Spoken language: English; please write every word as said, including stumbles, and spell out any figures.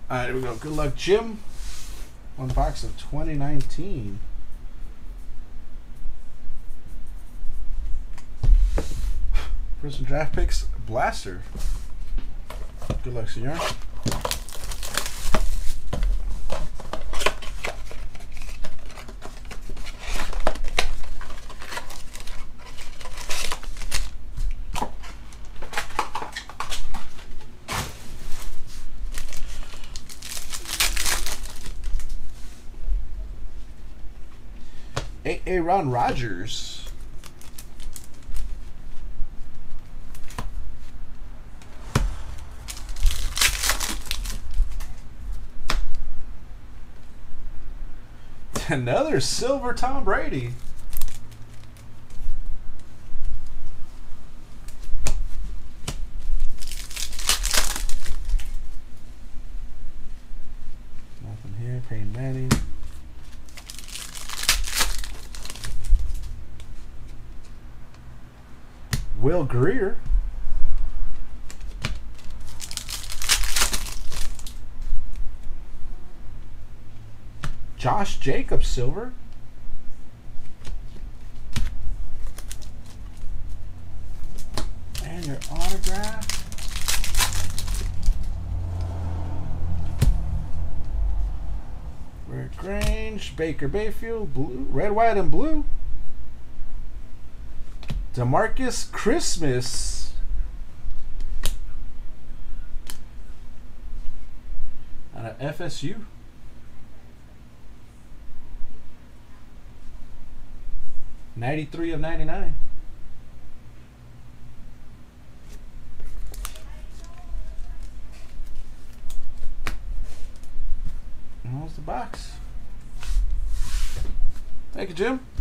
All right, here we go. Good luck, Jim. One box of twenty nineteen. Prison Draft Picks Blaster. Good luck, senor. Aaron Rodgers. Another silver Tom Brady. Nothing here. Peyton Manning. Will Greer. Josh Jacobs silver. And your autograph. Rick Grange, Baker Mayfield, blue, red, white, and blue. DeMarcus Christmas. Out of F S U. ninety-three of ninety-nine. And there's the box. Thank you, Jim.